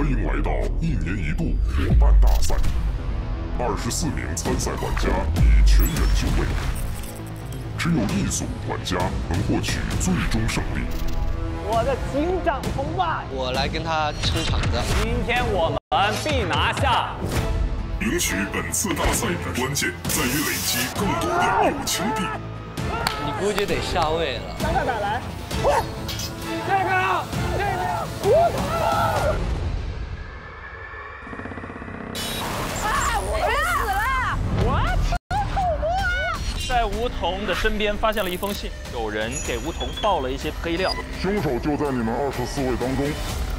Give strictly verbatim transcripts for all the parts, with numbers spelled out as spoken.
欢迎来到一年一度伙伴大赛。二十四名参赛玩家以全员就位，只有一组玩家能获取最终胜利。 我的警长同伴， 我来跟他撑场子。 今天我们必拿下。 赢取本次大赛的关键在于累积更多的友情币。 你估计得下位了。 打打打来，这个，这个，我操！ 啊，我人死了！ 我在梧桐的身边发现了一封信，有人给梧桐爆了一些黑料。 凶手就在你们二十四位当中。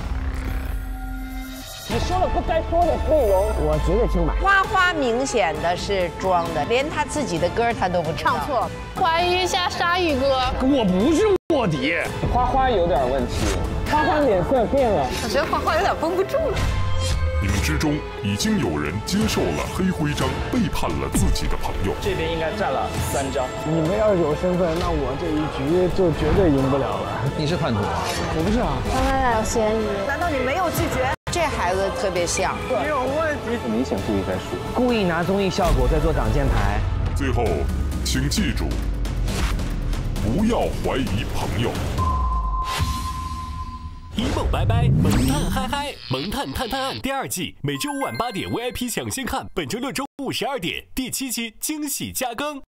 你说了不该说的内容，我绝对听满。 花花明显的是装的，连他自己的歌他都不知道。 唱错了，怀疑一下鲨鱼哥。 我不是卧底，花花有点问题，花花脸色变了。 我觉得花花有点绷不住了。 你们之中已经有人接受了黑徽章，背叛了自己的朋友。 这边应该占了三张。 你们要是有身份，那我这一局就绝对赢不了了。 你是叛徒啊？ 我不是啊。 他们俩有嫌疑。 难道你没有拒绝？这孩子特别像， 你有问题， 明显故意在输，故意拿综艺效果在做挡箭牌。 最后，请记住，不要怀疑朋友。 一梦拜拜，萌探嗨嗨，萌探探探案第二季，每周五晚八点 V I P 抢先看，本周六中午十二点第七期惊喜加更。